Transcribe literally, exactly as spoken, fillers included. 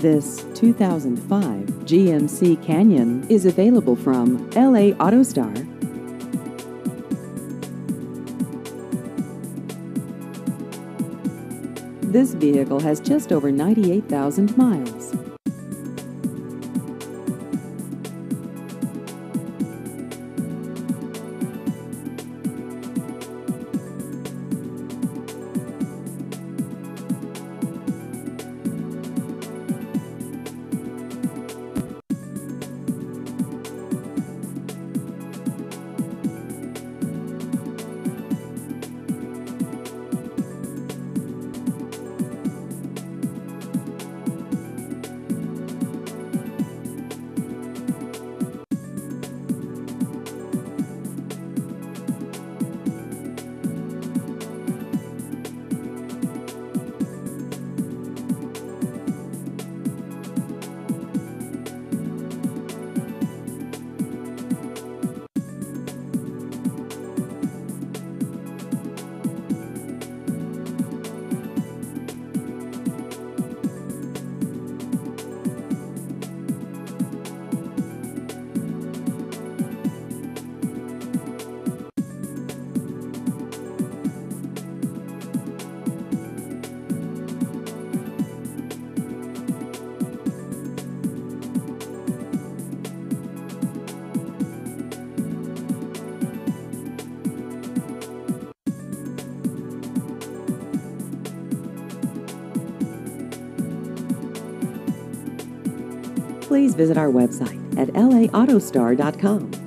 This two thousand five G M C Canyon is available from L A AutoStar. This vehicle has just over ninety-eight thousand miles. Please visit our website at L A Autostar dot com.